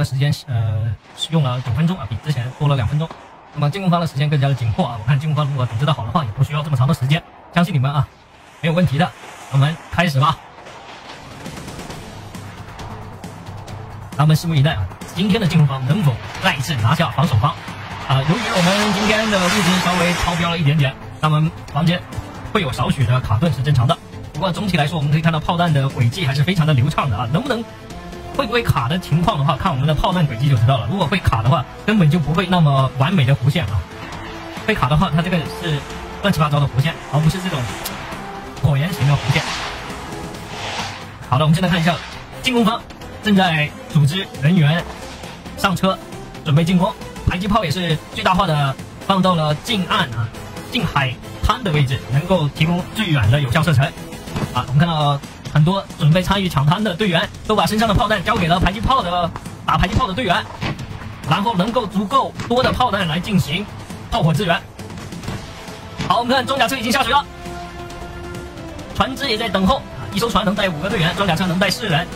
时间是用了9分钟啊，比之前多了2分钟。那么进攻方的时间更加的紧迫啊，我看进攻方如果组织的好的话，也不需要这么长的时间，相信你们啊，没有问题的。我们开始吧，让我们拭目以待啊，今天的进攻方能否再一次拿下防守方啊？由于我们今天的物资稍微超标了一点点，那么房间会有少许的卡顿是正常的。不过总体来说，我们可以看到炮弹的轨迹还是非常的流畅的啊，会不会卡的情况的话，看我们的炮弹轨迹就知道了。如果会卡的话，根本就不会那么完美的弧线啊。会卡的话，它这个是乱七八糟的弧线，而不是这种椭圆形的弧线。好的，我们现在看一下进攻方正在组织人员上车，准备进攻。迫击炮也是最大化的放到了近岸啊、近海滩的位置，能够提供最远的有效射程。啊，我们看到很多准备参与抢滩的队员都把身上的炮弹交给了打迫击炮的队员，然后能够足够多的炮弹来进行炮火支援。好，我们看装甲车已经下水了，船只也在等候。一艘船能带5个队员，装甲车能带4人。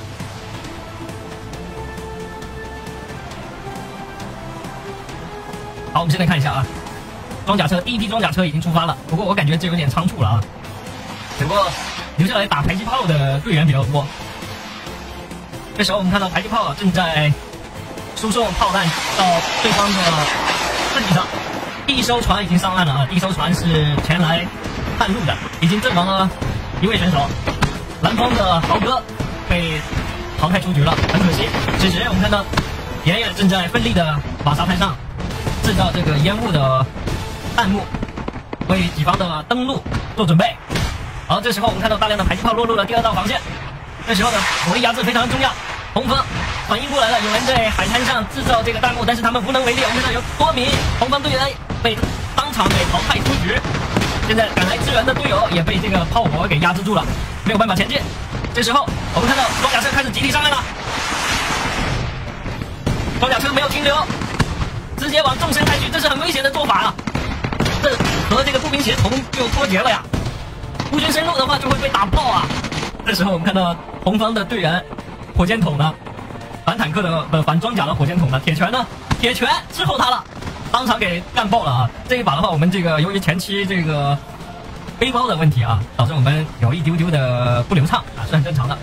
好，我们现在看一下啊，装甲车第一批装甲车已经出发了，不过我感觉这有点仓促了啊。只不过留下来打迫击炮的队员比较多。这时候我们看到迫击炮正在输送炮弹到对方的阵地上。第一艘船已经上岸了啊，第一艘船是前来探路的，已经阵亡了1位选手。蓝方的豪哥被淘汰出局了，很可惜。此时我们看到妍妍正在奋力的把沙滩上制造这个烟雾的弹幕，为己方的登陆做准备。好，这时候我们看到大量的迫击炮落入了第2道防线。这时候呢，火力压制非常重要。红方反应过来了，有人在海滩上制造这个弹幕，但是他们无能为力。我们看到有多名红方队员被当场给淘汰出局。现在赶来支援的队友也被这个炮火给压制住了，没有办法前进。这时候我们看到装甲车开始集体上岸了，装甲车没有停留，直接往纵深开去，这是很危险的做法啊！这和这个步兵协同就脱节了呀。孤军深入的话就会被打爆啊！这时候我们看到红方的队员火箭筒呢，反坦克的反装甲的火箭筒呢，铁拳伺候他了，当场给干爆了啊！这一把的话，我们这个由于前期这个背包的问题啊，导致我们有一丢丢的不流畅啊，是很正常的。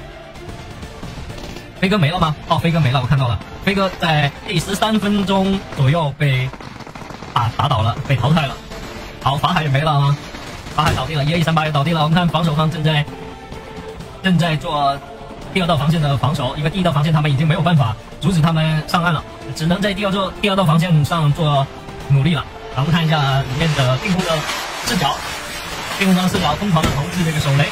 飞哥没了吗？哦，飞哥没了，我看到了，飞哥在第13分钟左右被打倒了，被淘汰了。好，法海也没了啊。法海倒地了，1238也倒地了。我们看防守方正在做第2道防线的防守，因为第1道防线他们已经没有办法阻止他们上岸了，只能在第2道防线上做努力了。我们看一下里面的进攻的视角，进攻方视角疯狂的投掷这个手雷。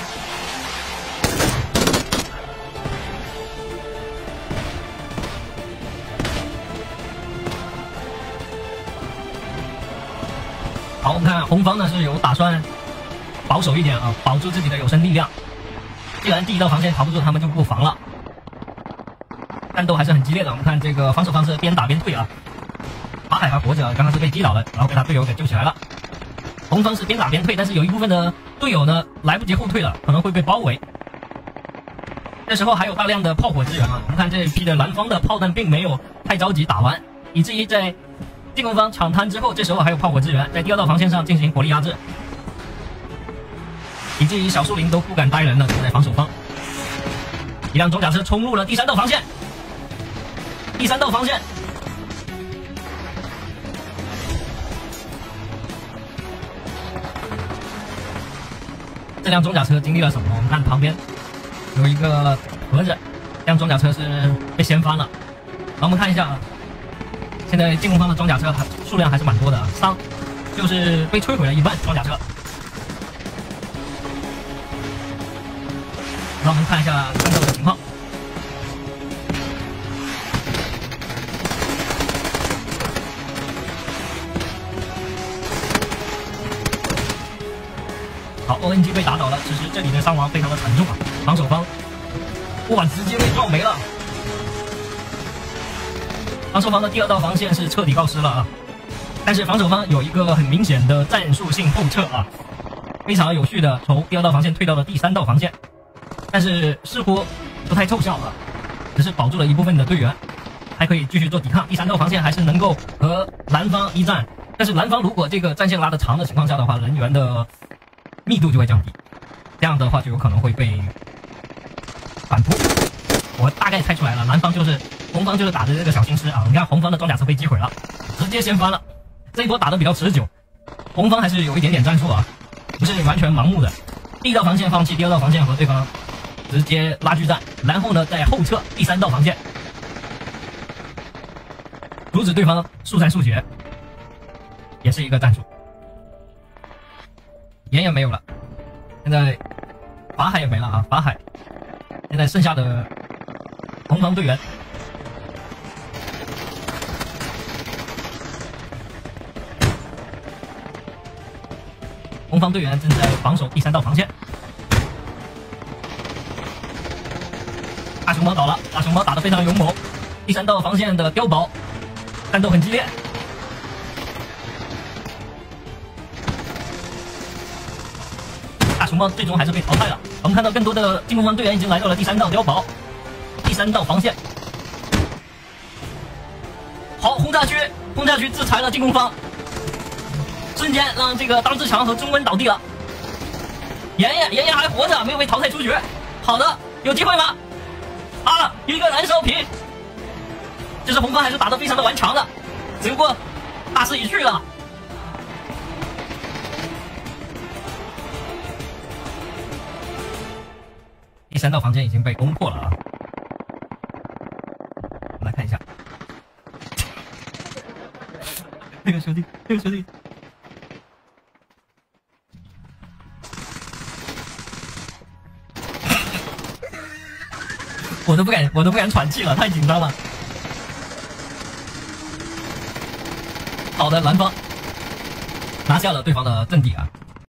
好，我们看红方呢是有打算保守一点啊，保住自己的有生力量。既然第1道防线逃不住，他们就不防了。战斗还是很激烈的。我们看这个防守方是边打边退啊。法海还活着，刚刚是被击倒了，然后被他队友给救起来了。红方是边打边退，但是有一部分的队友呢来不及后退了，可能会被包围。这时候还有大量的炮火支援啊。我们看这一批的蓝方的炮弹并没有太着急打完，以至于在进攻方抢滩之后，这时候还有炮火支援，在第2道防线上进行火力压制，以至于小树林都不敢待人了。在防守方，一辆装甲车冲入了第3道防线。第3道防线，这辆装甲车经历了什么？我们看旁边有一个盒子，这辆装甲车是被掀翻了。然后我们看一下啊，现在进攻方的装甲车数量还是蛮多的啊，就是被摧毁了一半装甲车。让我们看一下战斗的情况。好 ，ONG 被打倒了，其实这里的伤亡非常的惨重啊，防守方哇直接被撞没了。防守方的第2道防线是彻底告失了啊，但是防守方有一个很明显的战术性后撤啊，非常有序的从第2道防线退到了第3道防线，但是似乎不太奏效啊，只是保住了一部分的队员。 还可以继续做抵抗。第3道防线还是能够和蓝方一战，但是蓝方如果这个战线拉得长的情况下的话，人员的密度就会降低，这样的话就有可能会被反扑。我大概猜出来了，红方就是打的这个小心思啊！你看红方的装甲车被击毁了，直接掀翻了。这一波打得比较持久，红方还是有一点点战术啊，不是完全盲目的。第1道防线放弃，第2道防线和对方直接拉锯战，然后呢再后撤第3道防线，阻止对方速战速决，也是一个战术。盐也没有了，现在法海也没了啊！法海现在剩下的红方队员。红方队员正在防守第3道防线，大熊猫倒了，大熊猫打得非常勇猛。第3道防线的碉堡战斗很激烈，大熊猫最终还是被淘汰了。我们看到更多的进攻方队员已经来到了第3道碉堡、第3道防线。好，轰炸区制裁了进攻方。瞬间让这个当自强和中温倒地了，妍妍还活着，没有被淘汰出局。好的，有机会吗？啊，一个燃烧瓶，这是红方还是打得非常的顽强的，只不过大势已去了。第3道防线已经被攻破了啊！我们来看一下，这个兄弟。我都不敢喘气了，太紧张了。好的，蓝方拿下了对方的阵地啊。